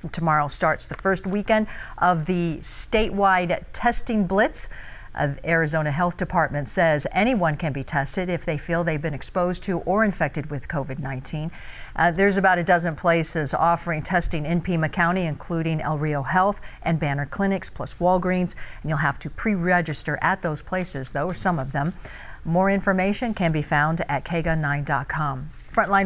Tomorrow starts the first weekend of the statewide testing blitz. The Arizona Health Department says anyone can be tested if they feel they've been exposed to or infected with COVID-19. There's about a dozen places offering testing in Pima County, including El Rio Health and Banner Clinics, plus Walgreens. And you'll have to pre-register at those places, though, or some of them. More information can be found at KGUN9.com. Frontline